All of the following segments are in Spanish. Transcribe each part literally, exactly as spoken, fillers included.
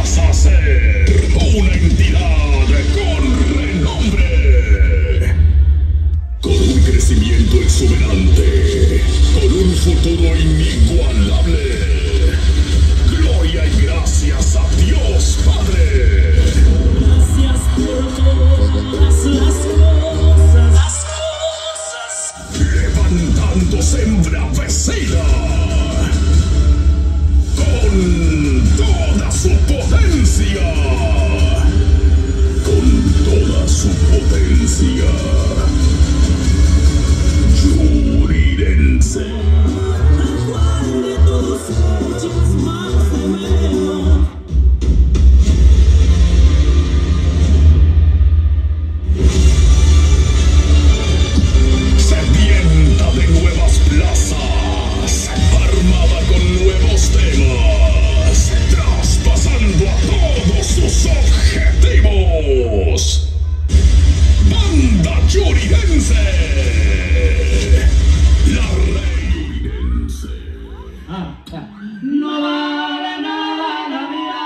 vas a ser una entidad con renombre, con un crecimiento exuberante, con un futuro inigualable. Gloria y gracias a Dios Padre. Gracias por todas las cosas, las cosas. Levantándose embravecida con toda su potencia, con toda su potencia. Yurirense. ¿A cuál de tus hechos más te veo? Sedienta de nuevas plazas, armada con nuevos temas, traspasando a todos sus objetivos. Banda Yurirense, la Rey Yurirense. No vale nada la vida,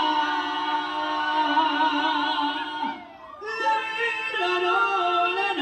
la vida no vale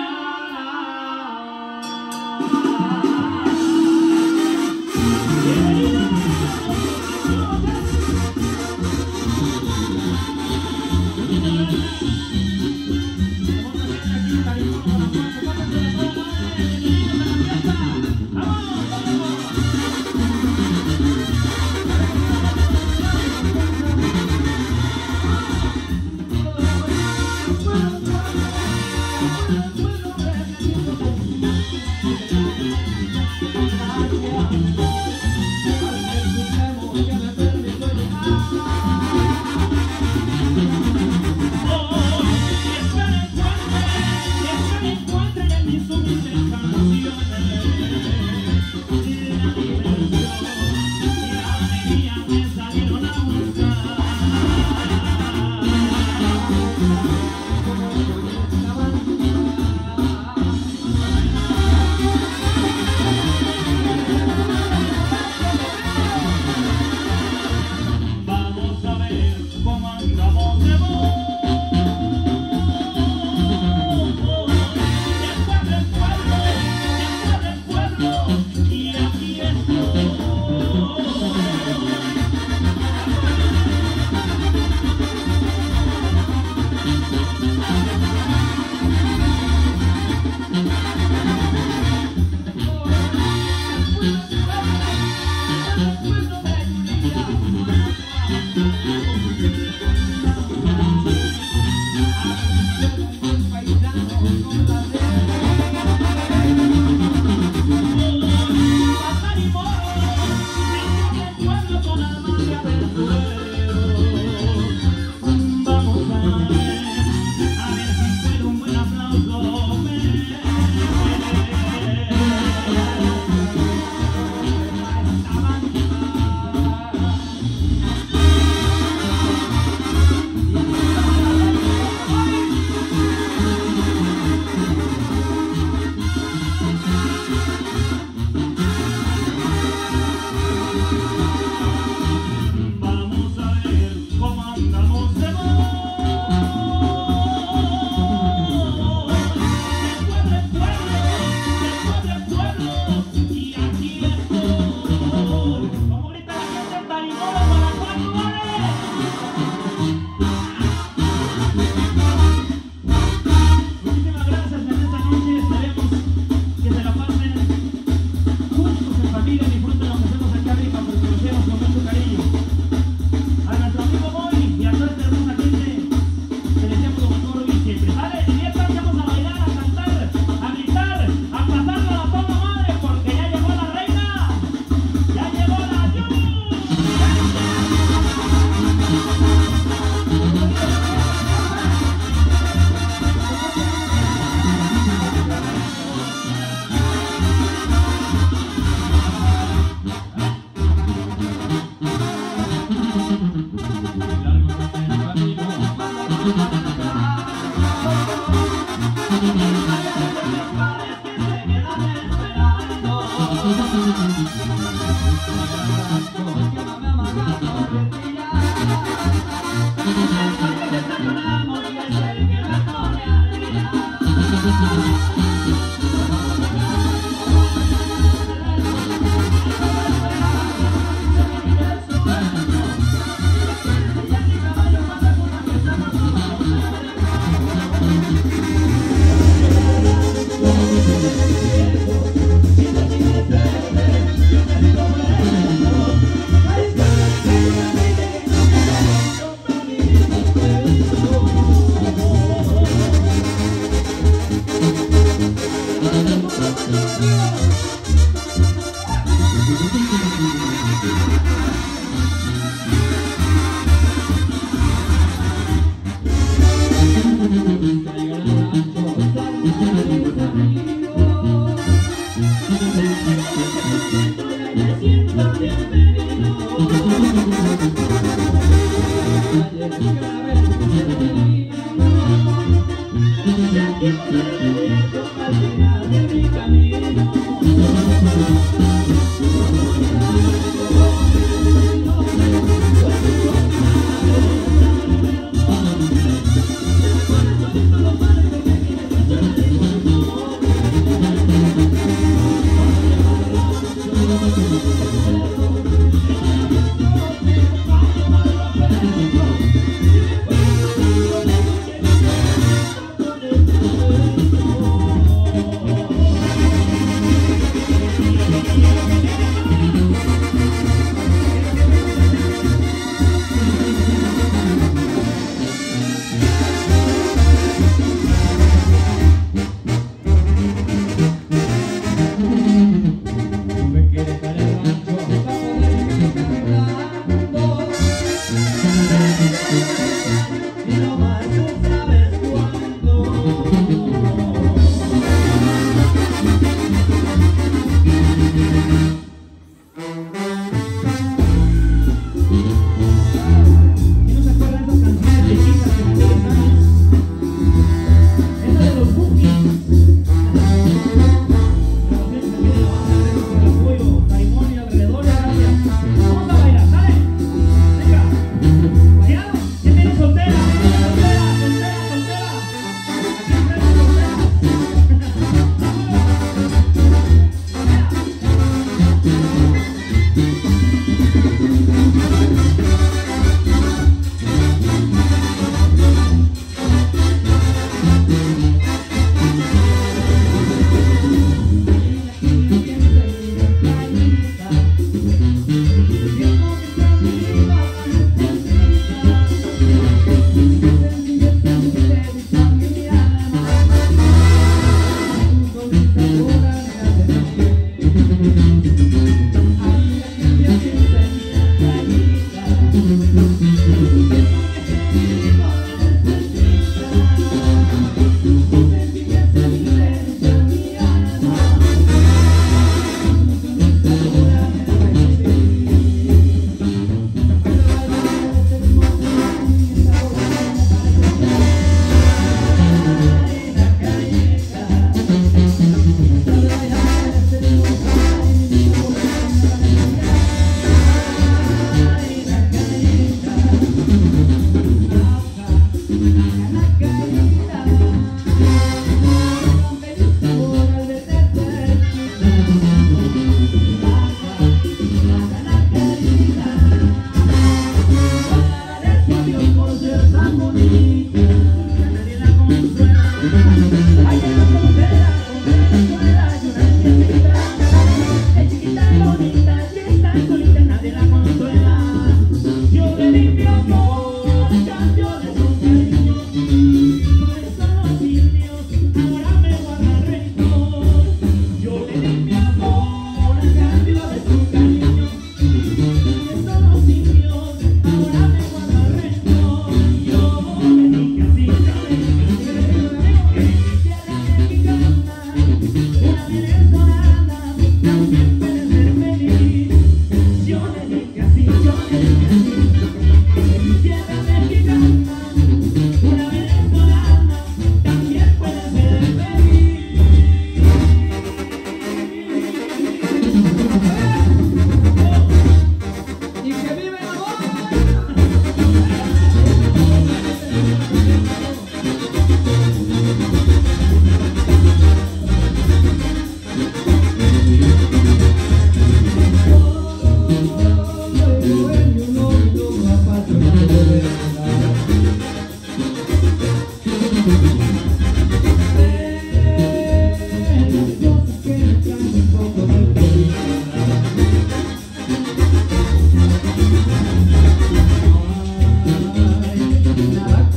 Thank you.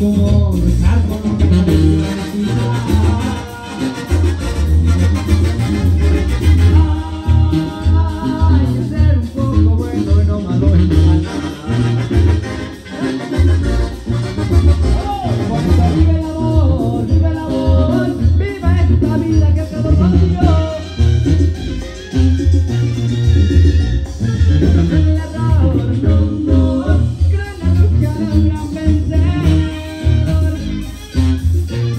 como dejar con lo que no necesitas. Hay que ser un poco bueno y no malo en nada. Por eso vive el amor, vive el amor, vive esta vida que te adormó yo. El error, no, no, gran luchar, gran vencedor.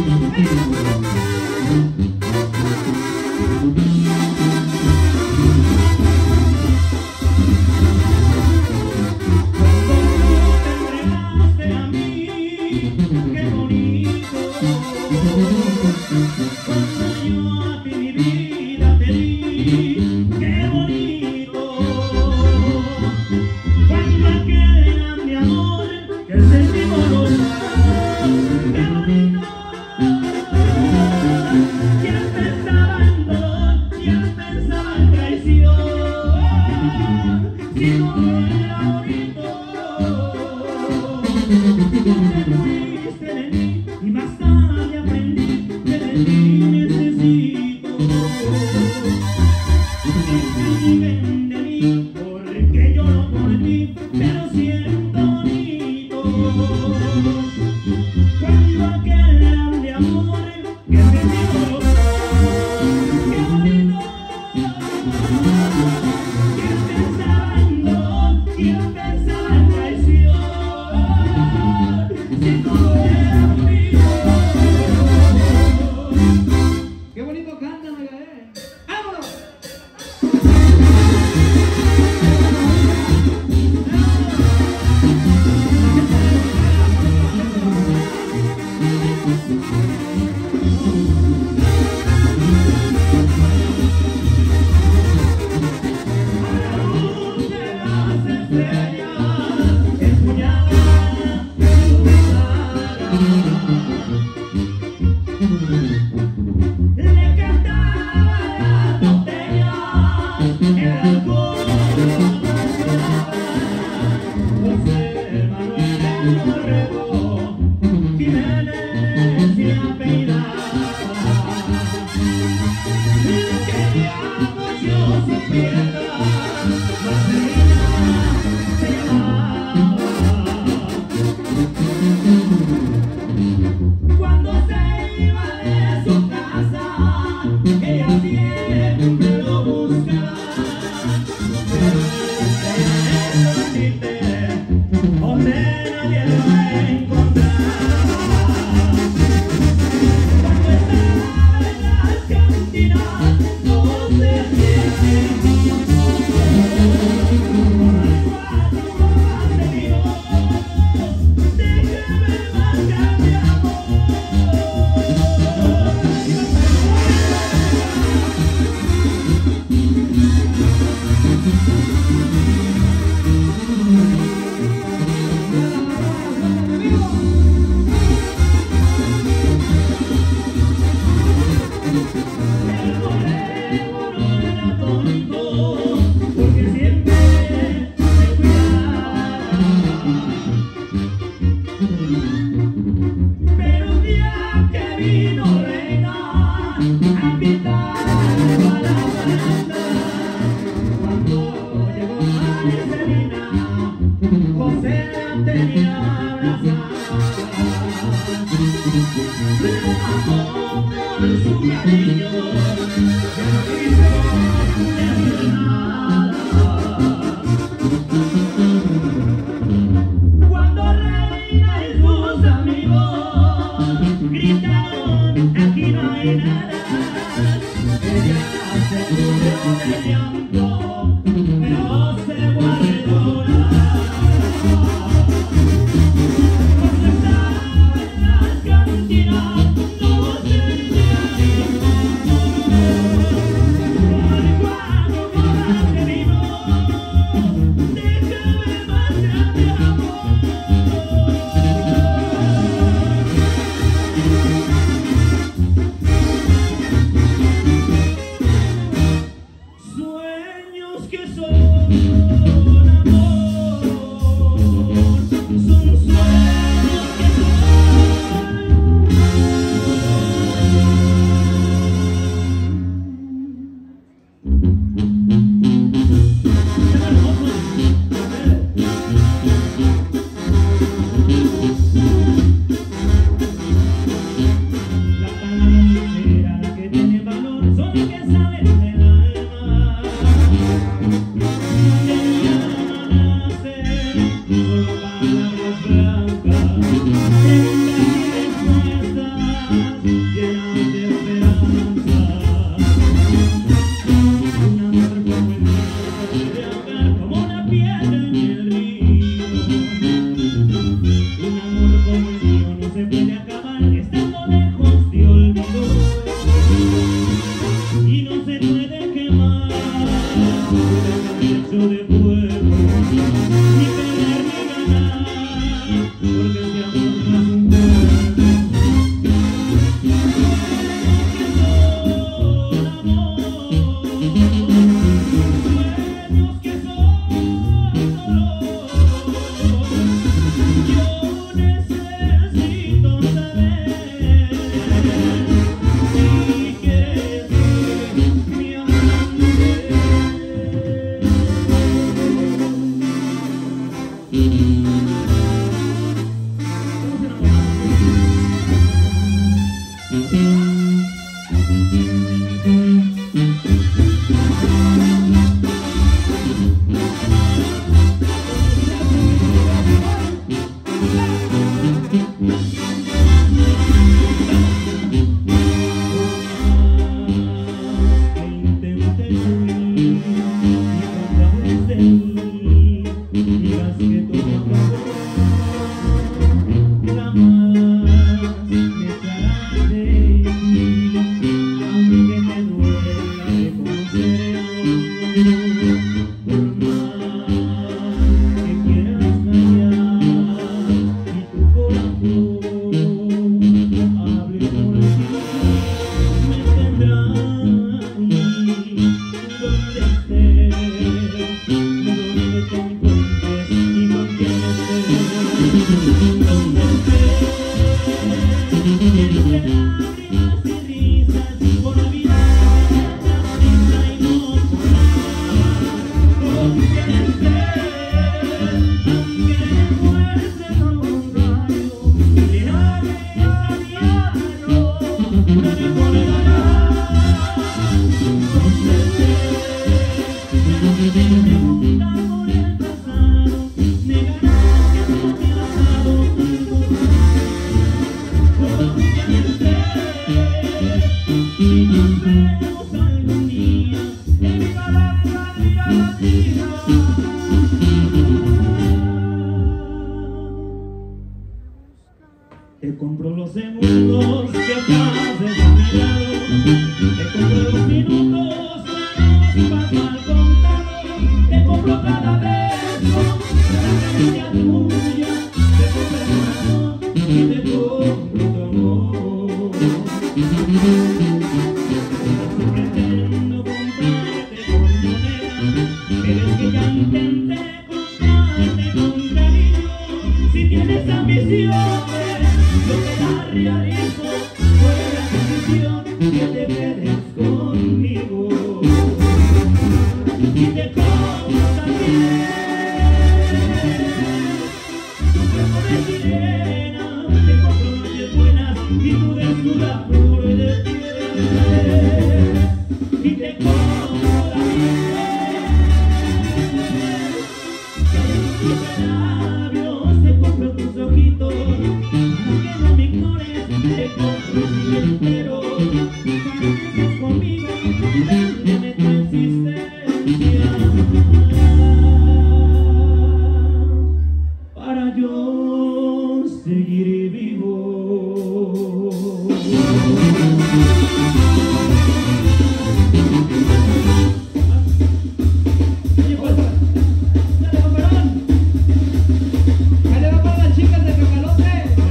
Cuando Te compro los segundos que pases a mi lado. Te compro los minutos que nos pasan contados. Te compro cada beso, cada caricia tuya. Te compro el corazón y te compro tu amor. No pretendo comprarte con moneda, pero es que ya intenté comprarte con cariño. Si tienes ambiciones, lo que la realizo fue la decisión que te quedes conmigo. Y te compro también tu cuerpo de sirena, te compro noches buenas y tu desnuda flor de piel. Y te compro también tus labios, te compro tus ojitos. Te compro mi entero, para que estés conmigo, véndeme tu existencia, para yo seguir vivo. Oye, pues, dale, campeón. Dale, va para las chicas de Cacalote.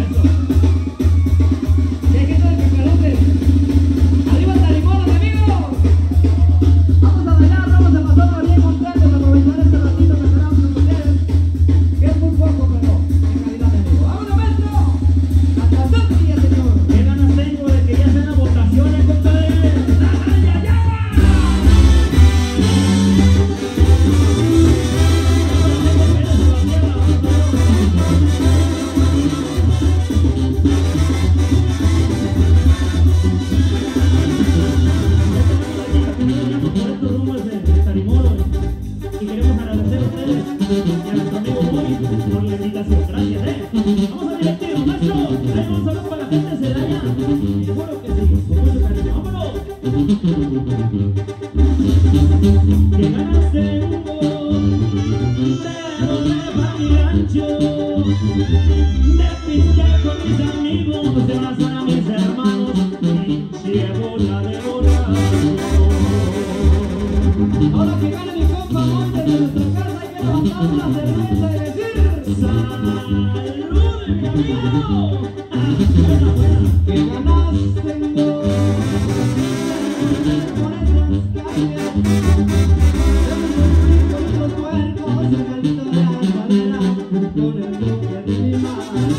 ¡Arriba Tarimones, amigos! Vamos a bailar, vamos a pasarlo bien contentos, aprovechar este ratito que esperamos con ustedes, que es muy poco, pero en calidad de vivo. ¡Vámonos, maestro! ¡Hasta Sofía, señor! ¿Qué ganas tengo de que ya sean las votaciones, compadre? ¡Ay, ay, ay! Y queremos agradecer a ustedes y a nuestro amigo Bobby por la invitación. Gracias, eh. Vamos a divertirnos, maestro. Ahí vamos a hablar para la gente de Celaya. Y seguro que sí, con mucho cariño. ¡Vámonos! Que ganas tengo de volver a mi rancho, de pistear con mis amigos, de abrazar a mis hermanos y llevo la de borracho. Ahora que gane mi compa Montes de nuestra casa, hay que levantar una cerveza y decir ¡salud, mi amigo! Buena, buena. Que ganas tengo con esas calles, con los cuerpos en el de la cadera, con el toque de mi mano.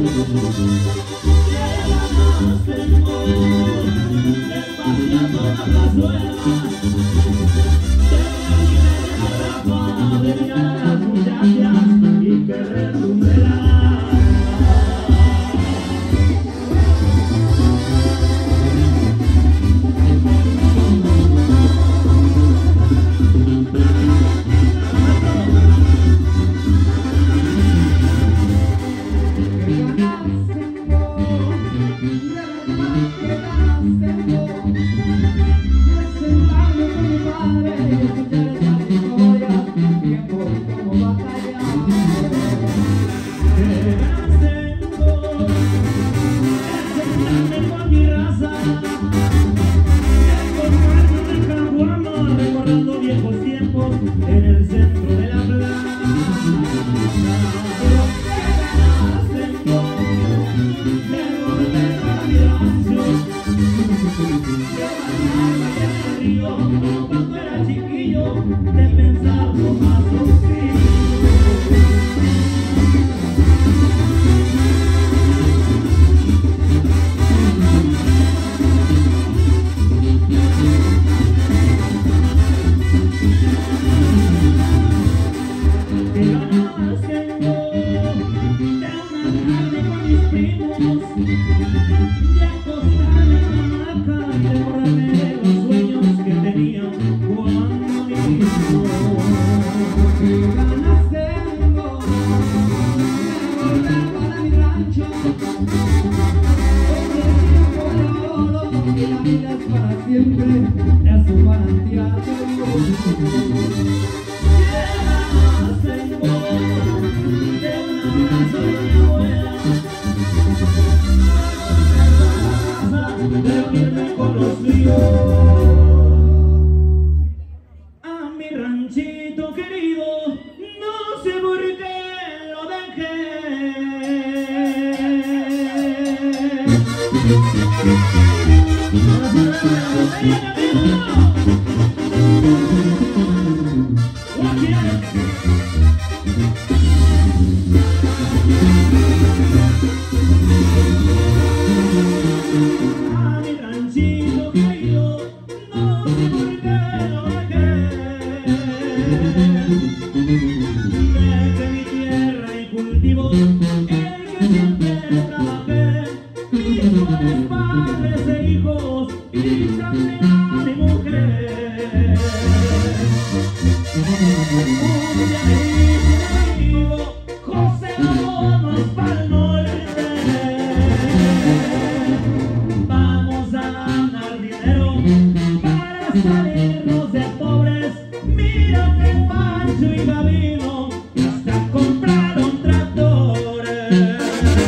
Que ganas tengo de pasear todas las suelas, de mirar a las muchachas y que retumbe la Cuando era chiquillo, de pensarlo más sencillo. Que ganas tengo de una tarde con mis primos, de acostarme en la hamaca y de borrarme los sueños que tenía cuando niño. Que ganas tengo de volver para mi rancho, donde el tiempo vale oro y la vida es para siempre, es un manantial de luz. Que ganas tengo de un abrazo de mi abuela, de reunirme con los míos. A mi ranchito querido, no sé por qué lo dejé. A mi ranchito querido, no sé por qué lo dejé. Dejé mi tierra y cultivo el que siempre trabajé. Mis padres, padres e hijos y también a mi mujer. Un día me dice un amigo, José, vámonos pa'l norte. Vamos a ganar dinero para salirnos de pobres. Mira que Pancho y Gabino hasta compraron tractores.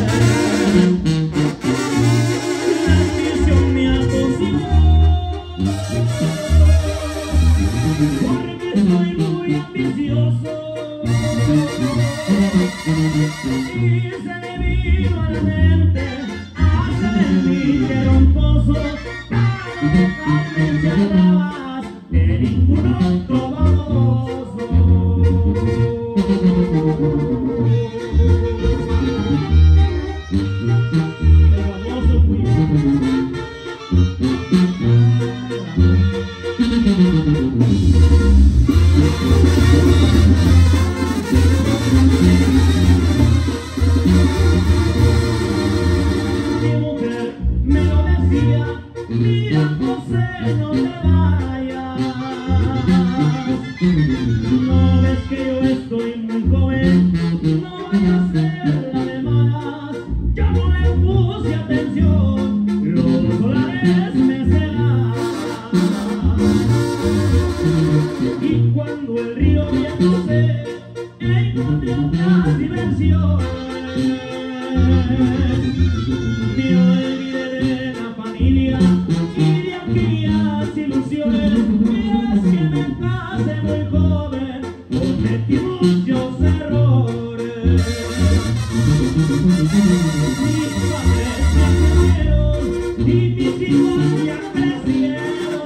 La ambición me atosigó, porque soy muy ambicioso. Y se me vino a la mente hacer de mí que era un pozo para dejarme encerradas de ningún otro baboso. El baboso fui yo. Mi mujer me lo decía, mira José, no te vayas. No ves que yo estoy muy joven, no vayas a hacerla de malas. Yo no le puse atención, los dólares me cegaban. Y cuando el río ya no sé, encontré otras diversiones. Me olvidé de la familia y de aquellas ilusiones. Es que me casé muy joven, cometí muchos errores. Mis padres me murieron y mis hijos ya crecieron.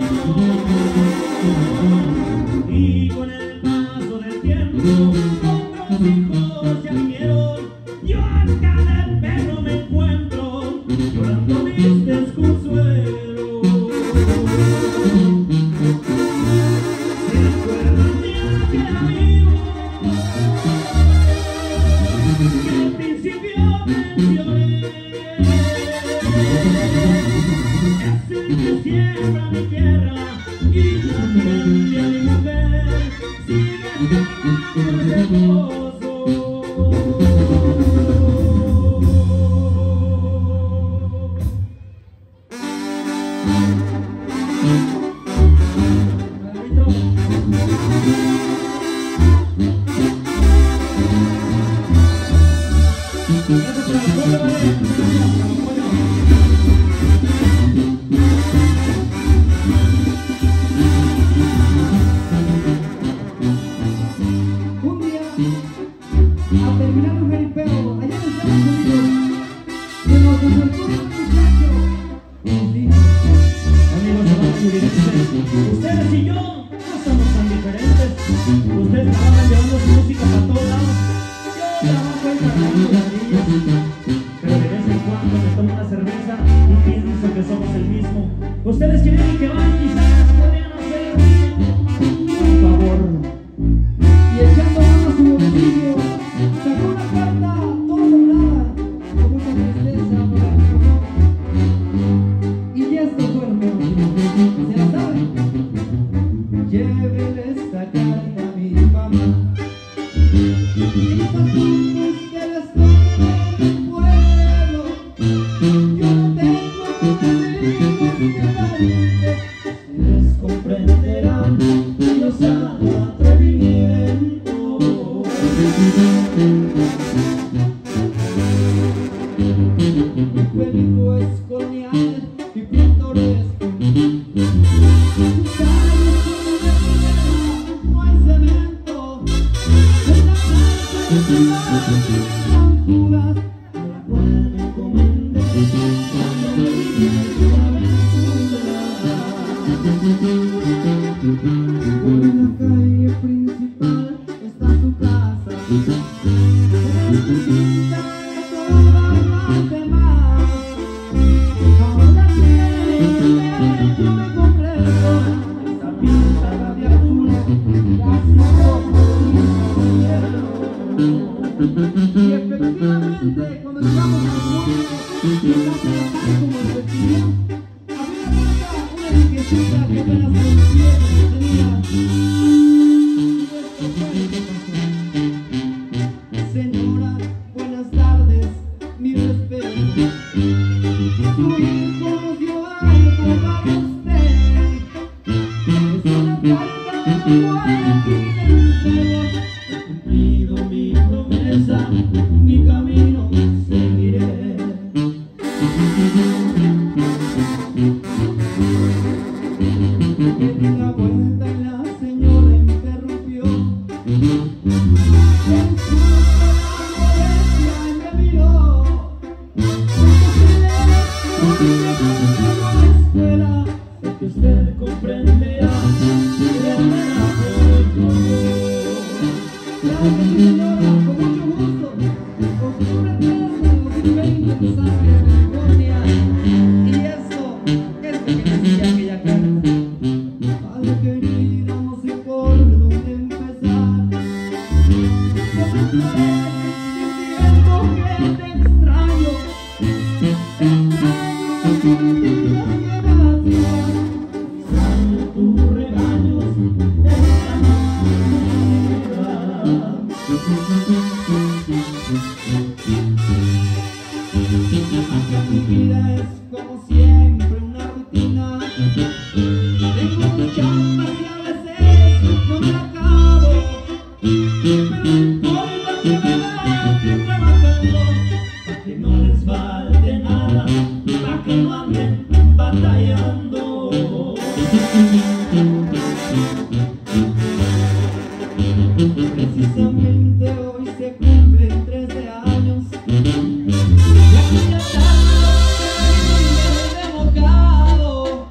Y con el paso del tiempo, otros hijos ya vinieron. Yo acá de perro me encuentro, llorando mis desconsuelos. ¿Se acuerdan de aquel amigo que al principio mencioné? Es el que siembra mi tierra y también de mi mujer. Sigue escarbando ese pozo. Un día, al terminar un jaripeo allá en Estados Unidos, se nos acercó un muchacho y nos dijo: chorirense. Ustedes y yo no somos tan diferentes. Ustedes trabajan llevando su música para todos lados. Yo trabajo en cargando ladrillos. Pero de vez en cuando me tomo una cerveza y pienso que somos el mismo. Ustedes que vienen y que van, quizás podrían hacer un favor. Y echando mano a su bolsillo, sacó una carta toda doblada, con mucha tristeza para el amor. Y esto fue hermoso, ¿se la saben? Llévele esta carta a mi mamá. Y estos niños que les toque del pueblo, yo no tengo amigos que valiente. Ustedes comprenderán mi osado atrevimiento. Mi cuerpo es colonial y pintoresco. Sus calles son de piedra, no hay cemento. En la plaza son puras, A la cual me encomendé cuando me vine tu aventura. por la calle principal está su casa. Es distinta de todas las demás. Ahora tiene un de concreto, está pintada de azul, casi rojo y negro. Y efectivamente, cuando llegamos al mundo, está tan como el vestido. Había nunca una viejecita que apenas los pies tenía. Y esto fue lo que pasó. Señora, buenas tardes, mi respeto. Su hijo nos dio algo para usted. Es una carta de la cual aquí le entrego. He cumplido mi promesa, mi camino seguiré. Le di la vuelta y la señora interrumpió. En su molestia me miró. A la escuela, Sé que usted comprenderá que de manera por favor. claro que sí, señora, con mucho gusto. Octubre tres de dos mil veinte, San California. Y eso es lo que decía aquella carta. Madre querida, no sé por dónde empezar. Comenzaré diciendo que te extraño. Extraño tu vida que vacía. Extraño tus regaños de esta manera. Mi vida es como siempre una rutina. Tengo muchas y a veces no me la acabo. Pero no importa que me vean trabajando. Pa' que no les falte nada, pa' que no anden batallando. Precisamente hoy se cumplen trece años. Y aquella tarde me he evocado.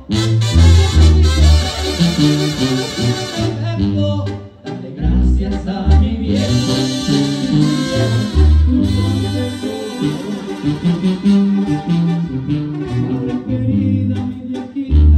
Dale gracias a mi viejo, tus consejos. Madre querida, mi viejito.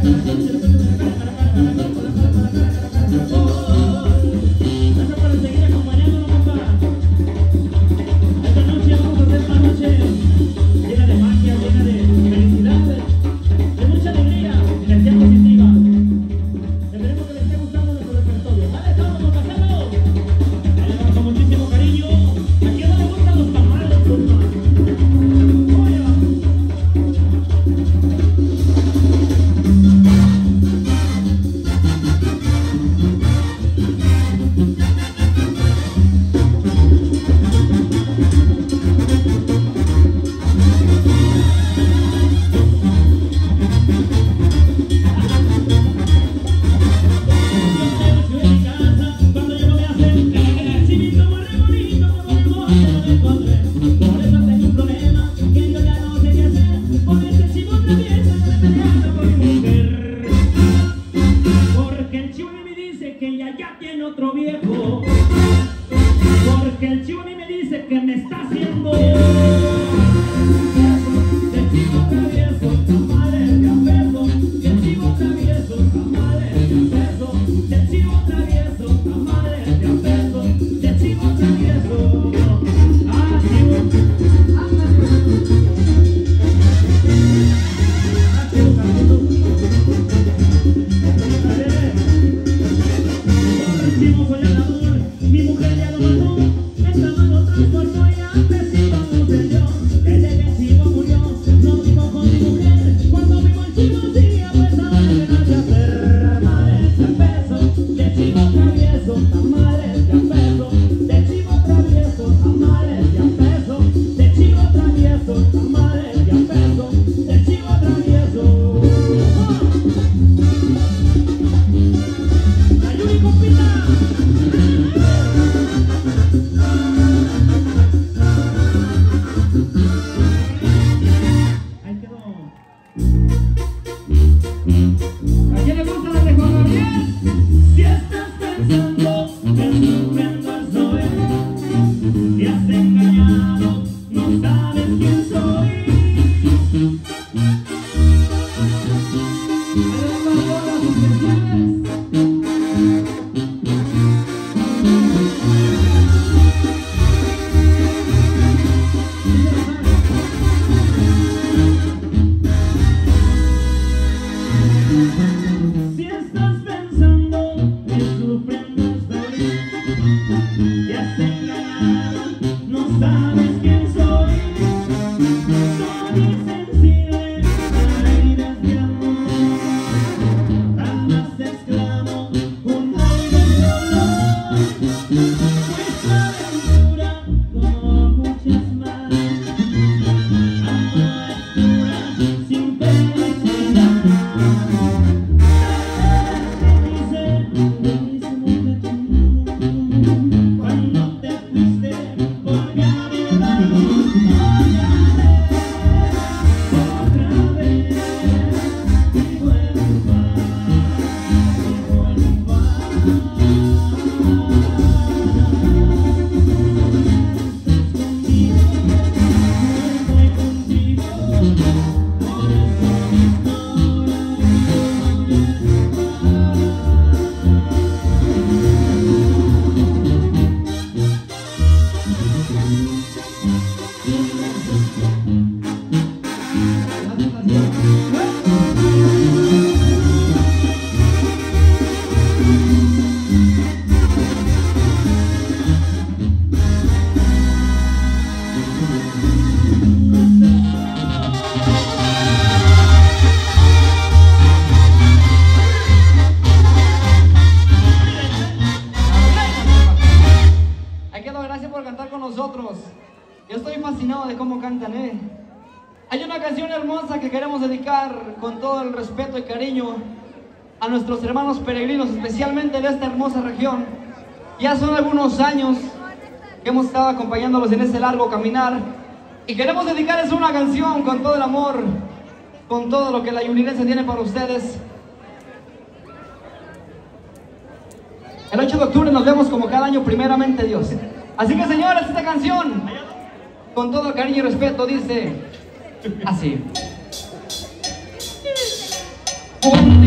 Yo estoy fascinado de cómo cantan, ¿eh? Hay una canción hermosa que queremos dedicar con todo el respeto y cariño a nuestros hermanos peregrinos, especialmente de esta hermosa región. Ya son algunos años que hemos estado acompañándolos en ese largo caminar y queremos dedicarles una canción con todo el amor, con todo lo que la Yunirense tiene para ustedes. El ocho de octubre nos vemos como cada año, primeramente Dios. Así que, señores, esta canción, con todo cariño y respeto, dice así.